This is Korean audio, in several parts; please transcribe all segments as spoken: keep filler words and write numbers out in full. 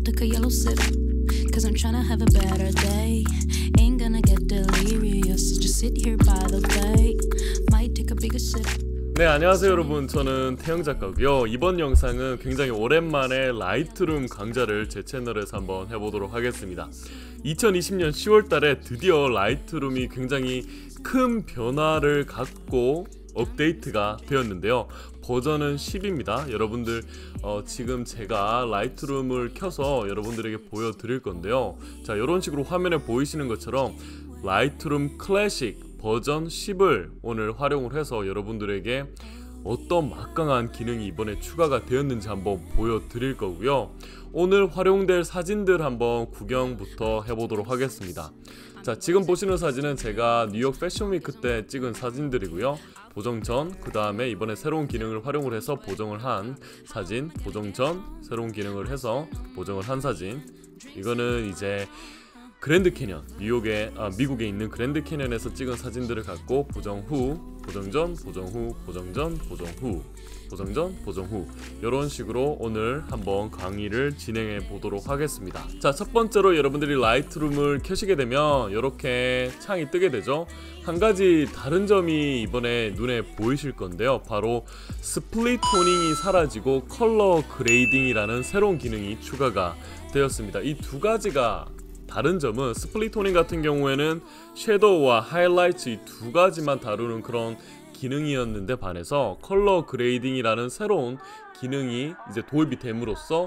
take a yellow sip, cause I'm trying to have a better day. Ain't gonna get delirious, so just sit here by the bay. Might take a bigger sip. 네, 안녕하세요 여러분, 저는 태영 작가고요. 이번 영상은 굉장히 오랜만에 라이트룸 강좌를 제 채널에서 한번 해보도록 하겠습니다. 이천이십 년 시월 달에 드디어 라이트룸이 굉장히 큰 변화를 갖고 업데이트가 되었는데요. 버전은 십입니다. 여러분들 어, 지금 제가 라이트룸을 켜서 여러분들에게 보여드릴 건데요. 자, 이런 식으로 화면에 보이시는 것처럼 라이트룸 클래식 버전 십을 오늘 활용을 해서 여러분들에게 어떤 막강한 기능이 이번에 추가가 되었는지 한번 보여드릴 거고요. 오늘 활용될 사진들 한번 구경부터 해보도록 하겠습니다. 자, 지금 보시는 사진은 제가 뉴욕 패션위크 때 찍은 사진들이고요. 보정 전, 그 다음에 이번에 새로운 기능을 활용을 해서 보정을 한 사진, 보정 전, 새로운 기능을 해서 보정을 한 사진. 이거는 이제 그랜드 캐년, 뉴욕에, 아, 미국에 있는 그랜드 캐년에서 찍은 사진들을 갖고 보정 후, 보정 전, 보정 후, 보정 전, 보정 후, 보정 전, 보정 후, 이런 식으로 오늘 한번 강의를 진행해 보도록 하겠습니다. 자, 첫 번째로 여러분들이 라이트룸을 켜시게 되면 이렇게 창이 뜨게 되죠. 한 가지 다른 점이 이번에 눈에 보이실 건데요. 바로 스플릿 토닝이 사라지고 컬러 그레이딩이라는 새로운 기능이 추가가 되었습니다. 이 두 가지가 다른 점은 스플릿 토닝 같은 경우에는 섀도우와 하이라이트 이 두 가지만 다루는 그런 기능이었는데 반해서 컬러 그레이딩이라는 새로운 기능이 이제 도입이 됨으로써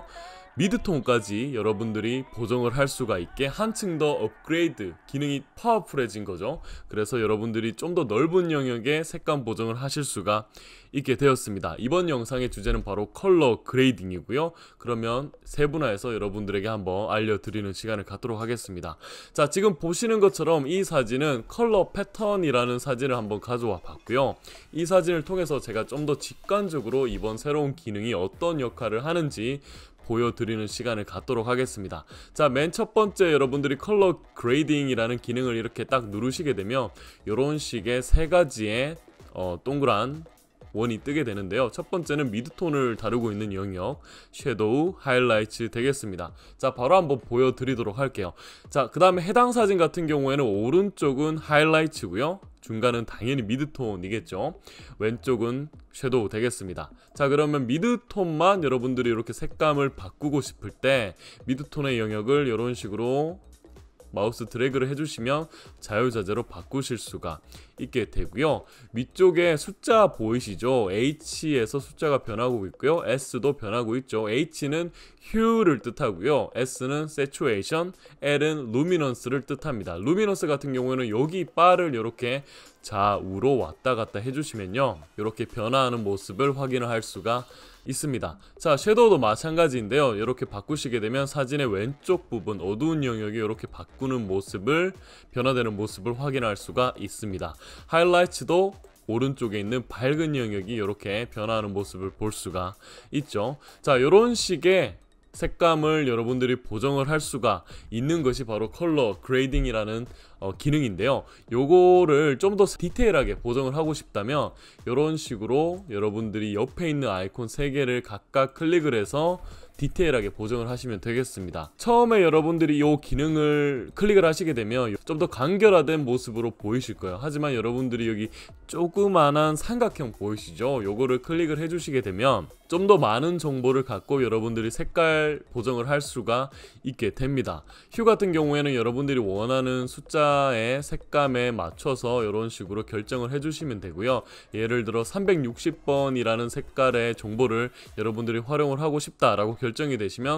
미드톤까지 여러분들이 보정을 할 수가 있게 한층 더 업그레이드 기능이 파워풀해진 거죠. 그래서 여러분들이 좀 더 넓은 영역의 색감 보정을 하실 수가 있게 되었습니다. 이번 영상의 주제는 바로 컬러 그레이딩이고요. 그러면 세분화해서 여러분들에게 한번 알려드리는 시간을 갖도록 하겠습니다. 자, 지금 보시는 것처럼 이 사진은 컬러 패턴이라는 사진을 한번 가져와 봤고요. 이 사진을 통해서 제가 좀 더 직관적으로 이번 새로운 기능이 어떤 역할을 하는지 보여드리는 시간을 갖도록 하겠습니다. 자, 맨 첫 번째 여러분들이 컬러 그레이딩이라는 기능을 이렇게 딱 누르시게 되면 이런 식의 세 가지의 어, 동그란 원이 뜨게 되는데요. 첫 번째는 미드톤을 다루고 있는 영역, 섀도우, 하이라이트 되겠습니다. 자, 바로 한번 보여드리도록 할게요. 자, 그 다음에 해당 사진 같은 경우에는 오른쪽은 하이라이트고요. 중간은 당연히 미드톤이겠죠. 왼쪽은 섀도우 되겠습니다. 자, 그러면 미드톤만 여러분들이 이렇게 색감을 바꾸고 싶을 때 미드톤의 영역을 이런 식으로 마우스 드래그를 해주시면 자유자재로 바꾸실 수가 있게 되고요. 위쪽에 숫자 보이시죠? H에서 숫자가 변하고 있고요. S도 변하고 있죠. H는 hue를 뜻하고요. S는 saturation, L은 luminance를 뜻합니다. luminance 같은 경우에는 여기 바를 이렇게 좌우로 왔다 갔다 해주시면요, 이렇게 변화하는 모습을 확인을 할 수가 있습니다. 자, 섀도우도 마찬가지인데요. 이렇게 바꾸시게 되면 사진의 왼쪽 부분 어두운 영역이 이렇게 바꾸는 모습을, 변화되는 모습을 확인할 수가 있습니다. 하이라이트도 오른쪽에 있는 밝은 영역이 이렇게 변화하는 모습을 볼 수가 있죠. 자, 이런 식의 색감을 여러분들이 보정을 할 수가 있는 것이 바로 컬러 그레이딩이라는 어, 기능인데요. 요거를 좀 더 디테일하게 보정을 하고 싶다면 이런 식으로 여러분들이 옆에 있는 아이콘 세 개를 각각 클릭을 해서 디테일하게 보정을 하시면 되겠습니다. 처음에 여러분들이 이 기능을 클릭을 하시게 되면 좀 더 간결화된 모습으로 보이실 거예요. 하지만 여러분들이 여기 조그만한 삼각형 보이시죠? 요거를 클릭을 해주시게 되면 좀 더 많은 정보를 갖고 여러분들이 색깔 보정을 할 수가 있게 됩니다. 휴 같은 경우에는 여러분들이 원하는 숫자의 색감에 맞춰서 이런 식으로 결정을 해주시면 되고요. 예를 들어 삼백육십 번이라는 색깔의 정보를 여러분들이 활용을 하고 싶다라고 결정이 되시면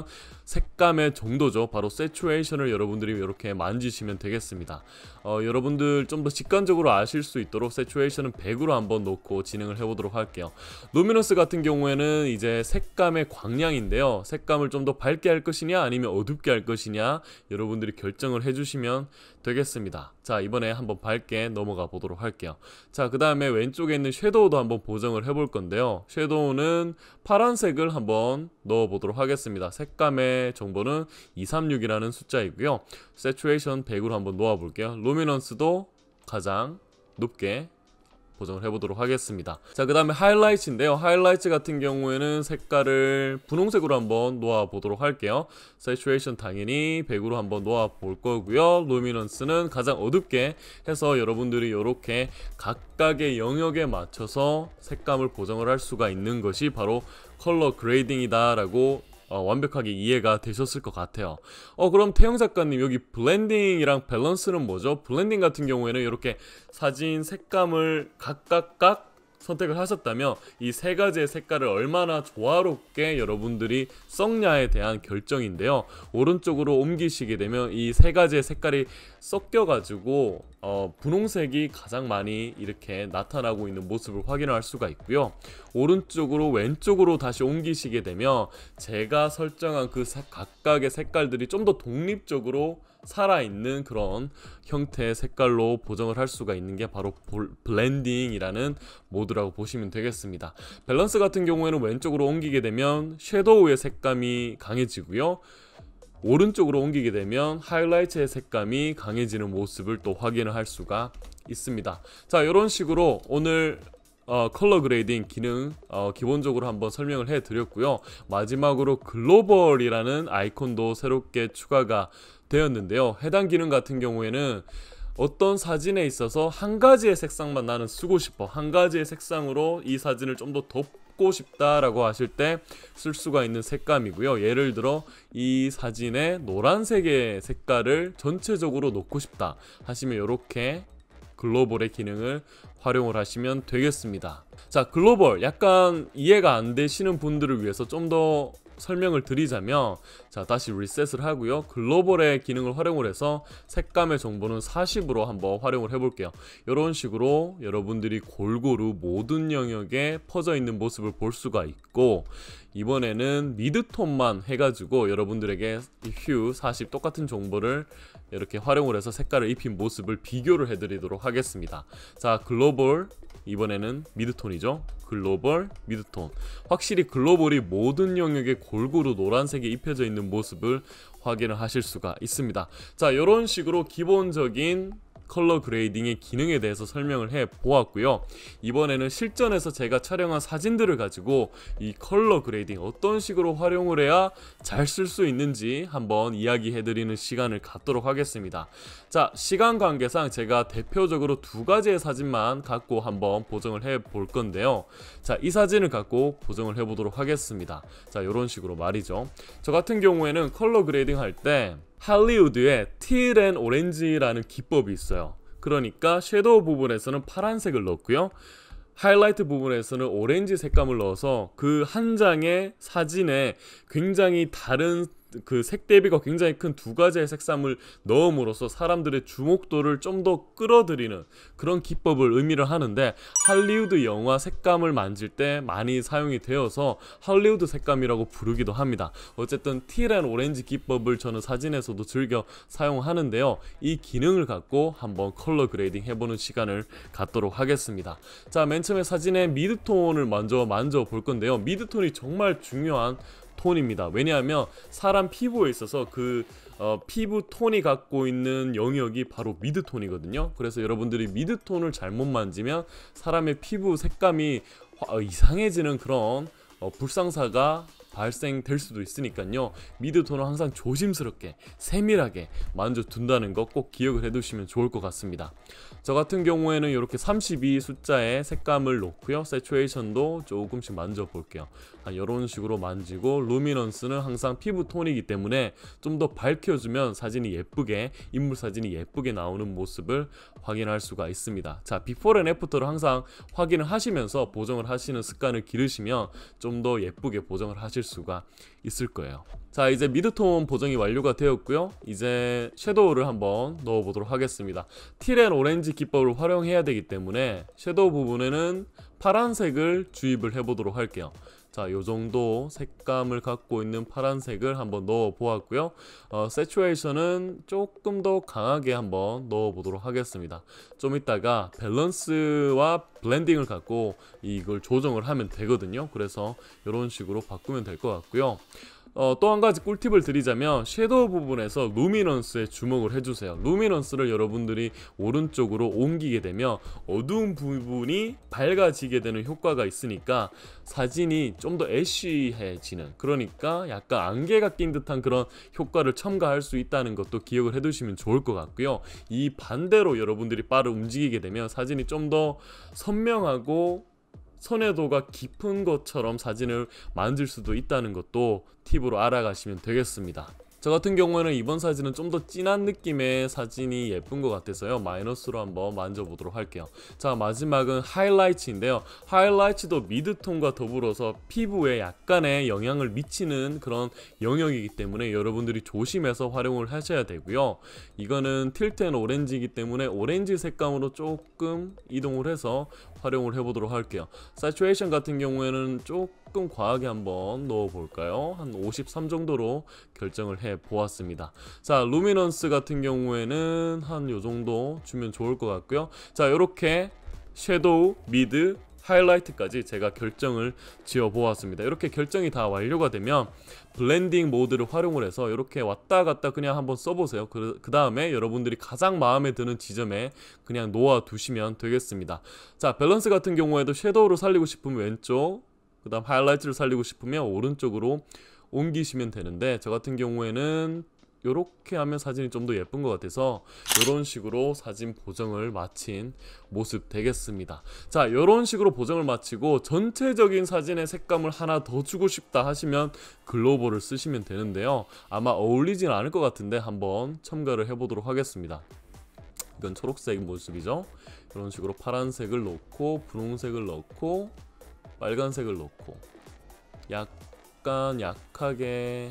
색감의 정도죠, 바로 세츄레이션을 여러분들이 이렇게 만지시면 되겠습니다. 어, 여러분들 좀 더 직관적으로 아실 수 있도록 세츄레이션은 백으로 한번 놓고 진행을 해보도록 할게요. 루미너스 같은 경우에는 이제 색감의 광량인데요. 색감을 좀 더 밝게 할 것이냐 아니면 어둡게 할 것이냐 여러분들이 결정을 해주시면 되겠습니다. 자, 이번에 한번 밝게 넘어가 보도록 할게요. 자, 그 다음에 왼쪽에 있는 섀도우도 한번 보정을 해볼 건데요. 섀도우는 파란색을 한번 넣어 보도록 하겠습니다. 색감의 정보는 이백삼십육이라는 숫자이고요. 세츄레이션 백으로 한번 놓아 볼게요. 루미넌스도 가장 높게 보정을 해보도록 하겠습니다. 자, 그 다음에 하이라이트인데요. 하이라이트 같은 경우에는 색깔을 분홍색으로 한번 놓아보도록 할게요. 세츄레이션 당연히 백으로 한번 놓아볼 거고요. 루미넌스는 가장 어둡게 해서 여러분들이 이렇게 각각의 영역에 맞춰서 색감을 보정을 할 수가 있는 것이 바로 컬러 그레이딩이다 라고 어, 완벽하게 이해가 되셨을 것 같아요. 어 그럼 태영 작가님, 여기 블렌딩이랑 밸런스는 뭐죠? 블렌딩 같은 경우에는 이렇게 사진 색감을 각각각 선택을 하셨다면 이 세 가지의 색깔을 얼마나 조화롭게 여러분들이 썩냐에 대한 결정인데요. 오른쪽으로 옮기시게 되면 이 세 가지의 색깔이 섞여가지고 어, 분홍색이 가장 많이 이렇게 나타나고 있는 모습을 확인할 수가 있고요. 오른쪽으로 왼쪽으로 다시 옮기시게 되면 제가 설정한 그 각각의 색깔들이 좀 더 독립적으로 살아있는 그런 형태의 색깔로 보정을 할 수가 있는 게 바로 블렌딩이라는 모드라고 보시면 되겠습니다. 밸런스 같은 경우에는 왼쪽으로 옮기게 되면 섀도우의 색감이 강해지고요. 오른쪽으로 옮기게 되면 하이라이트의 색감이 강해지는 모습을 또 확인을 할 수가 있습니다. 자, 이런 식으로 오늘 어, 컬러 그레이딩 기능 어, 기본적으로 한번 설명을 해드렸고요. 마지막으로 글로벌이라는 아이콘도 새롭게 추가가 되었는데요. 해당 기능 같은 경우에는 어떤 사진에 있어서 한 가지의 색상만 나는 쓰고 싶어, 한 가지의 색상으로 이 사진을 좀 더 덮고 싶다라고 하실 때 쓸 수가 있는 색감이고요. 예를 들어 이 사진에 노란색의 색깔을 전체적으로 놓고 싶다 하시면 이렇게 글로벌의 기능을 활용을 하시면 되겠습니다. 자, 글로벌 약간 이해가 안 되시는 분들을 위해서 좀 더 설명을 드리자면, 자, 다시 리셋을 하고요. 글로벌의 기능을 활용을 해서 색감의 정보는 사십으로 한번 활용을 해볼게요. 이런 식으로 여러분들이 골고루 모든 영역에 퍼져 있는 모습을 볼 수가 있고, 이번에는 미드톤만 해가지고 여러분들에게 휴 사십 똑같은 정보를 이렇게 활용을 해서 색깔을 입힌 모습을 비교를 해드리도록 하겠습니다. 자, 글로벌 이번에는 미드톤이죠. 글로벌, 미드톤. 확실히 글로벌이 모든 영역에 골고루 노란색이 입혀져 있는 모습을 확인을 하실 수가 있습니다. 자, 이런 식으로 기본적인 컬러 그레이딩의 기능에 대해서 설명을 해 보았고요. 이번에는 실전에서 제가 촬영한 사진들을 가지고 이 컬러 그레이딩 어떤 식으로 활용을 해야 잘 쓸 수 있는지 한번 이야기해 드리는 시간을 갖도록 하겠습니다. 자, 시간 관계상 제가 대표적으로 두 가지의 사진만 갖고 한번 보정을 해 볼 건데요. 자, 이 사진을 갖고 보정을 해 보도록 하겠습니다. 자, 이런 식으로 말이죠. 저 같은 경우에는 컬러 그레이딩 할 때 할리우드에 틸 앤 오렌지라는 기법이 있어요. 그러니까 섀도우 부분에서는 파란색을 넣고요. 하이라이트 부분에서는 오렌지 색감을 넣어서 그 한 장의 사진에 굉장히 다른 그 색 대비가 굉장히 큰 두 가지의 색감을 넣음으로써 사람들의 주목도를 좀 더 끌어들이는 그런 기법을 의미를 하는데, 할리우드 영화 색감을 만질 때 많이 사용이 되어서 할리우드 색감이라고 부르기도 합니다. 어쨌든 틸 앤 오렌지 기법을 저는 사진에서도 즐겨 사용하는데요. 이 기능을 갖고 한번 컬러 그레이딩 해보는 시간을 갖도록 하겠습니다. 자, 맨 처음에 사진의 미드톤을 먼저 만져볼 건데요. 미드톤이 정말 중요한 톤입니다. 왜냐하면 사람 피부에 있어서 그 어, 피부 톤이 갖고 있는 영역이 바로 미드톤이거든요. 그래서 여러분들이 미드톤을 잘못 만지면 사람의 피부 색감이 어, 이상해지는 그런 어, 불상사가 발생될 수도 있으니까요. 미드톤을 항상 조심스럽게 세밀하게 만져둔다는 거 꼭 기억을 해두시면 좋을 것 같습니다. 저 같은 경우에는 이렇게 삼십이 숫자의 색감을 놓고요. 세츄레이션도 조금씩 만져볼게요. 이런 식으로 만지고, 루미넌스는 항상 피부 톤이기 때문에 좀 더 밝혀주면 사진이 예쁘게, 인물 사진이 예쁘게 나오는 모습을 확인할 수가 있습니다. 자, 비포 앤 애프터를 항상 확인을 하시면서 보정을 하시는 습관을 기르시면 좀 더 예쁘게 보정을 하실 수가 있을 거예요. 자, 이제 미드톤 보정이 완료가 되었고요. 이제 섀도우를 한번 넣어보도록 하겠습니다. 틸 앤 오렌지 기법을 활용해야 되기 때문에 섀도우 부분에는 파란색을 주입을 해보도록 할게요. 자, 요정도 색감을 갖고 있는 파란색을 한번 넣어 보았고요. 어, 세츄레이션은 조금 더 강하게 한번 넣어 보도록 하겠습니다. 좀 이따가 밸런스와 블렌딩을 갖고 이걸 조정을 하면 되거든요. 그래서 이런 식으로 바꾸면 될 것 같고요. 어, 또 한 가지 꿀팁을 드리자면 섀도우 부분에서 루미넌스에 주목을 해주세요. 루미넌스를 여러분들이 오른쪽으로 옮기게 되면 어두운 부분이 밝아지게 되는 효과가 있으니까 사진이 좀 더 애쉬해지는, 그러니까 약간 안개가 낀 듯한 그런 효과를 첨가할 수 있다는 것도 기억을 해두시면 좋을 것 같고요. 이 반대로 여러분들이 바를 움직이게 되면 사진이 좀 더 선명하고 선회도가 깊은 것처럼 사진을 만들 수도 있다는 것도 팁으로 알아가시면 되겠습니다. 저 같은 경우에는 이번 사진은 좀 더 진한 느낌의 사진이 예쁜 것 같아서요, 마이너스로 한번 만져보도록 할게요. 자, 마지막은 하이라이트인데요. 하이라이트도 미드톤과 더불어서 피부에 약간의 영향을 미치는 그런 영역이기 때문에 여러분들이 조심해서 활용을 하셔야 되고요. 이거는 틸트 앤 오렌지이기 때문에 오렌지 색감으로 조금 이동을 해서 활용을 해보도록 할게요. 사추레이션 같은 경우에는 조금 과하게 한번 넣어볼까요? 한 오십삼 정도로 결정을 해보았습니다. 자, 루미넌스 같은 경우에는 한 요정도 주면 좋을 것 같고요. 자, 이렇게 섀도우, 미드, 하이라이트까지 제가 결정을 지어 보았습니다. 이렇게 결정이 다 완료가 되면 블렌딩 모드를 활용을 해서 이렇게 왔다 갔다 그냥 한번 써보세요. 그, 그 다음에 여러분들이 가장 마음에 드는 지점에 그냥 놓아 두시면 되겠습니다. 자, 밸런스 같은 경우에도 섀도우를 살리고 싶으면 왼쪽, 그 다음 하이라이트를 살리고 싶으면 오른쪽으로 옮기시면 되는데, 저 같은 경우에는 이렇게 하면 사진이 좀 더 예쁜 것 같아서 이런 식으로 사진 보정을 마친 모습 되겠습니다. 자, 이런 식으로 보정을 마치고 전체적인 사진의 색감을 하나 더 주고 싶다 하시면 글로벌을 쓰시면 되는데요. 아마 어울리진 않을 것 같은데 한번 첨가를 해보도록 하겠습니다. 이건 초록색 모습이죠. 이런 식으로 파란색을 넣고 분홍색을 넣고 빨간색을 넣고 약간 약하게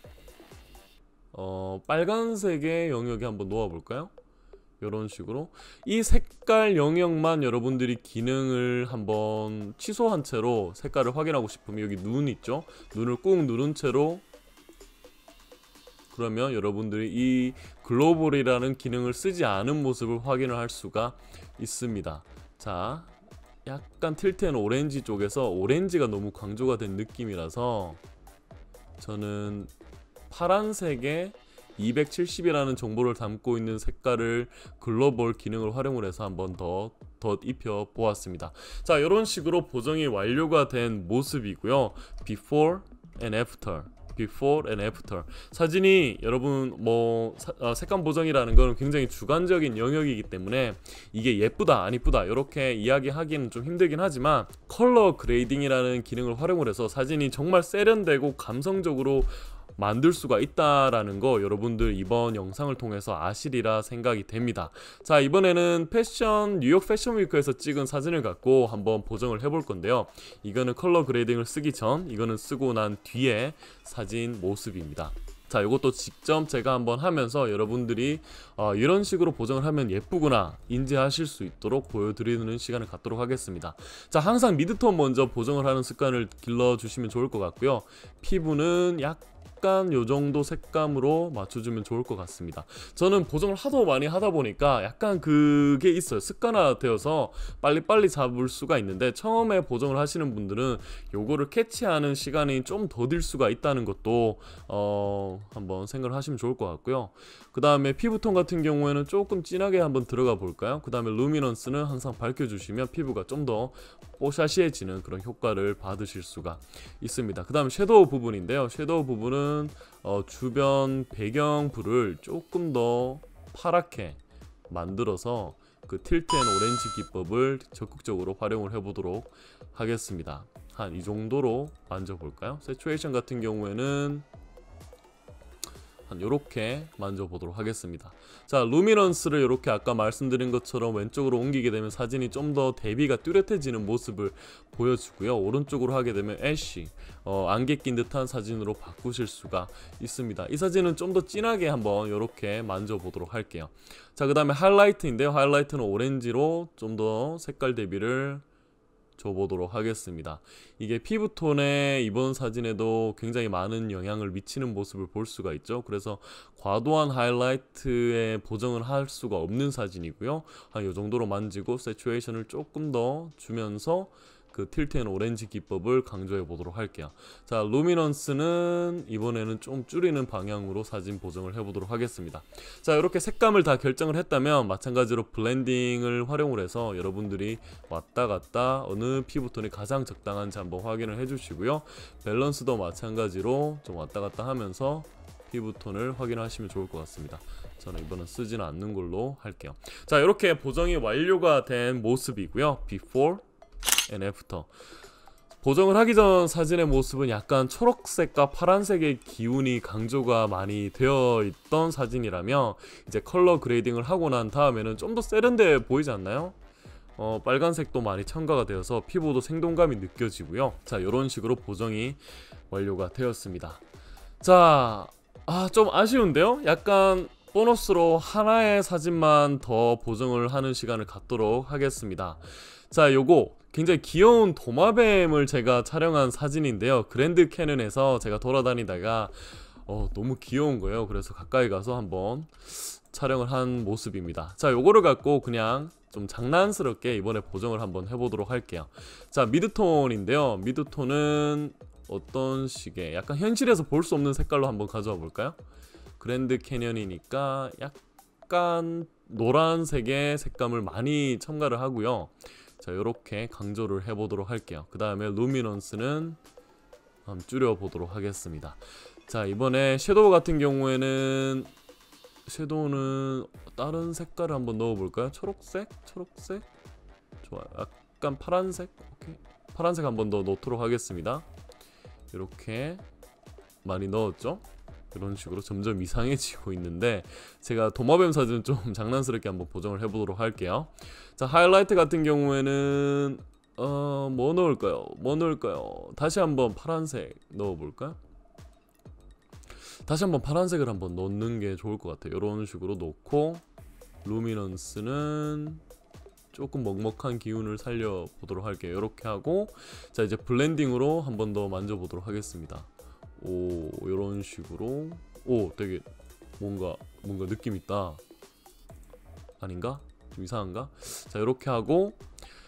어, 빨간색의 영역에 한번 놓아볼까요? 이런 식으로 이 색깔 영역만 여러분들이 기능을 한번 취소한 채로 색깔을 확인하고 싶으면 여기 눈 있죠? 눈을 꾹 누른 채로, 그러면 여러분들이 이 글로벌이라는 기능을 쓰지 않은 모습을 확인을 할 수가 있습니다. 자, 약간 틸트 앤 오렌지 쪽에서 오렌지가 너무 강조가 된 느낌이라서 저는 파란색에 이백칠십이라는 정보를 담고 있는 색깔을 글로벌 기능을 활용을 해서 한번 더 덧 입혀 보았습니다. 자, 이런 식으로 보정이 완료가 된 모습이고요. Before and After, Before and After. 사진이 여러분 뭐 사, 어, 색감 보정이라는 건 굉장히 주관적인 영역이기 때문에 이게 예쁘다 안 예쁘다 이렇게 이야기하기는 좀 힘들긴 하지만 컬러 그레이딩이라는 기능을 활용을 해서 사진이 정말 세련되고 감성적으로 만들 수가 있다라는 거 여러분들 이번 영상을 통해서 아시리라 생각이 됩니다. 자, 이번에는 패션 뉴욕 패션 위크에서 찍은 사진을 갖고 한번 보정을 해볼 건데요. 이거는 컬러 그레이딩을 쓰기 전, 이거는 쓰고 난 뒤에 사진 모습입니다. 자, 이것도 직접 제가 한번 하면서 여러분들이 어, 이런 식으로 보정을 하면 예쁘구나 인지하실 수 있도록 보여드리는 시간을 갖도록 하겠습니다. 자, 항상 미드톤 먼저 보정을 하는 습관을 길러주시면 좋을 것 같고요. 피부는 약 약간 요정도 색감으로 맞춰주면 좋을 것 같습니다. 저는 보정을 하도 많이 하다 보니까 약간 그게 있어요. 습관화 되어서 빨리빨리 잡을 수가 있는데, 처음에 보정을 하시는 분들은 요거를 캐치하는 시간이 좀 더딜 수가 있다는 것도 어, 한번 생각을 하시면 좋을 것 같고요. 그 다음에 피부톤 같은 경우에는 조금 진하게 한번 들어가 볼까요? 그 다음에 루미넌스는 항상 밝혀주시면 피부가 좀 더 뽀샤시해지는 그런 효과를 받으실 수가 있습니다. 그 다음 섀도우 부분인데요. 섀도우 부분은 어, 주변 배경불을 조금 더 파랗게 만들어서 그 틸트 앤 오렌지 기법을 적극적으로 활용을 해보도록 하겠습니다. 한 이 정도로 만져볼까요? 세츄레이션 같은 경우에는 한 요렇게 만져보도록 하겠습니다. 자, 루미넌스를 이렇게 아까 말씀드린 것처럼 왼쪽으로 옮기게 되면 사진이 좀 더 대비가 뚜렷해지는 모습을 보여주고요. 오른쪽으로 하게 되면 애쉬, 어, 안개 낀 듯한 사진으로 바꾸실 수가 있습니다. 이 사진은 좀 더 진하게 한번 이렇게 만져보도록 할게요. 자, 그 다음에 하이라이트인데요. 하이라이트는 오렌지로 좀 더 색깔 대비를 줘보도록 하겠습니다. 이게 피부톤에 이번 사진에도 굉장히 많은 영향을 미치는 모습을 볼 수가 있죠. 그래서 과도한 하이라이트에 보정을 할 수가 없는 사진이고요. 한 이 정도로 만지고 세츄레이션을 조금 더 주면서 그 틸트 앤 오렌지 기법을 강조해 보도록 할게요. 자, 루미넌스는 이번에는 좀 줄이는 방향으로 사진 보정을 해보도록 하겠습니다. 자, 이렇게 색감을 다 결정을 했다면 마찬가지로 블렌딩을 활용을 해서 여러분들이 왔다 갔다 어느 피부톤이 가장 적당한지 한번 확인을 해주시고요. 밸런스도 마찬가지로 좀 왔다 갔다 하면서 피부톤을 확인하시면 좋을 것 같습니다. 저는 이번엔 쓰지는 않는 걸로 할게요. 자, 이렇게 보정이 완료가 된 모습이고요. Before and After. 보정을 하기 전 사진의 모습은 약간 초록색과 파란색의 기운이 강조가 많이 되어 있던 사진이라면 이제 컬러 그레이딩을 하고 난 다음에는 좀 더 세련돼 보이지 않나요? 어, 빨간색도 많이 첨가가 되어서 피부도 생동감이 느껴지고요. 자, 이런 식으로 보정이 완료가 되었습니다. 자, 아, 좀 아쉬운데요? 약간 보너스로 하나의 사진만 더 보정을 하는 시간을 갖도록 하겠습니다. 자, 요거 굉장히 귀여운 도마뱀을 제가 촬영한 사진인데요. 그랜드 캐년에서 제가 돌아다니다가 어, 너무 귀여운 거예요. 그래서 가까이 가서 한번 촬영을 한 모습입니다. 자, 요거를 갖고 그냥 좀 장난스럽게 이번에 보정을 한번 해보도록 할게요. 자, 미드톤인데요. 미드톤은 어떤 식의 약간 현실에서 볼 수 없는 색깔로 한번 가져와 볼까요? 그랜드 캐년이니까 약간 노란색의 색감을 많이 첨가를 하고요. 자, 이렇게 강조를 해보도록 할게요. 그 다음에 루미넌스는 한번 줄여보도록 하겠습니다. 자, 이번에 섀도우 같은 경우에는 섀도우는 다른 색깔을 한번 넣어볼까요? 초록색? 초록색? 좋아요. 약간 파란색? 오케이. 파란색 한번 더 넣도록 하겠습니다. 이렇게 많이 넣었죠? 이런 식으로 점점 이상해지고 있는데 제가 도마뱀 사진은 좀 장난스럽게 한번 보정을 해보도록 할게요. 자, 하이라이트 같은 경우에는 어, 뭐 넣을까요? 뭐 넣을까요? 다시 한번 파란색 넣어볼까요? 다시 한번 파란색을 한번 넣는 게 좋을 것 같아요. 이런 식으로 넣고 루미넌스는 조금 먹먹한 기운을 살려보도록 할게요. 이렇게 하고 자, 이제 블렌딩으로 한번 더 만져보도록 하겠습니다. 오, 이런 식으로 오, 되게 뭔가 뭔가 느낌 있다. 아닌가? 좀 이상한가? 자, 이렇게 하고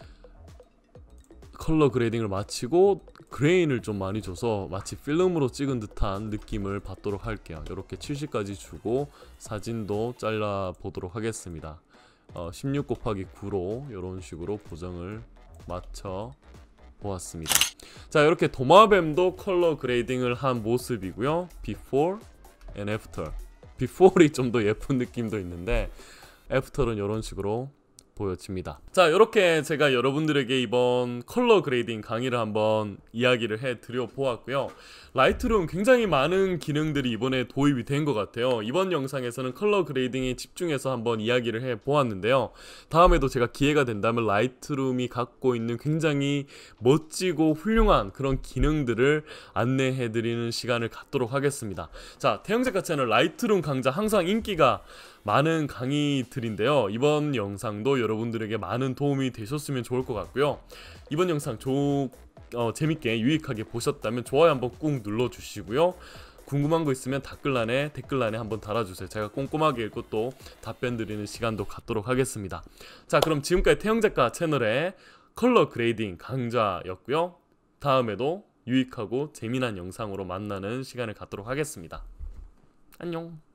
컬러 그레이딩을 마치고 그레인을 좀 많이 줘서 마치 필름으로 찍은 듯한 느낌을 받도록 할게요. 이렇게 칠십까지 주고 사진도 잘라 보도록 하겠습니다. 어, 십육 곱하기 구로 이런 식으로 보정을 맞춰 보았습니다. 자, 이렇게 도마뱀도 컬러 그레이딩을 한 모습이고요. Before and After. Before이 좀 더 예쁜 느낌도 있는데 After는 이런 식으로 보여집니다. 자, 이렇게 제가 여러분들에게 이번 컬러 그레이딩 강의를 한번 이야기를 해드려 보았고요. 라이트룸 굉장히 많은 기능들이 이번에 도입이 된 것 같아요. 이번 영상에서는 컬러 그레이딩에 집중해서 한번 이야기를 해 보았는데요. 다음에도 제가 기회가 된다면 라이트룸이 갖고 있는 굉장히 멋지고 훌륭한 그런 기능들을 안내해 드리는 시간을 갖도록 하겠습니다. 자, 태영작가 채널 라이트룸 강좌 항상 인기가 많은 강의들인데요. 이번 영상도 여러분들에게 많은 도움이 되셨으면 좋을 것 같고요. 이번 영상 조, 어, 재밌게 유익하게 보셨다면 좋아요 한번 꾹 눌러주시고요. 궁금한 거 있으면 댓글란에 댓글란에 한번 달아주세요. 제가 꼼꼼하게 읽고 또 답변 드리는 시간도 갖도록 하겠습니다. 자, 그럼 지금까지 태영작가 채널의 컬러 그레이딩 강좌였고요. 다음에도 유익하고 재미난 영상으로 만나는 시간을 갖도록 하겠습니다. 안녕.